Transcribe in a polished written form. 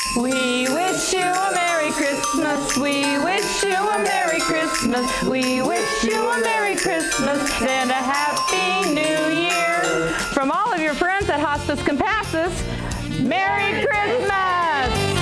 We wish you a Merry Christmas. We wish you a Merry Christmas. We wish you a Merry Christmas and a Happy New Year. From all of your friends at Hospice Compassus, Merry Christmas!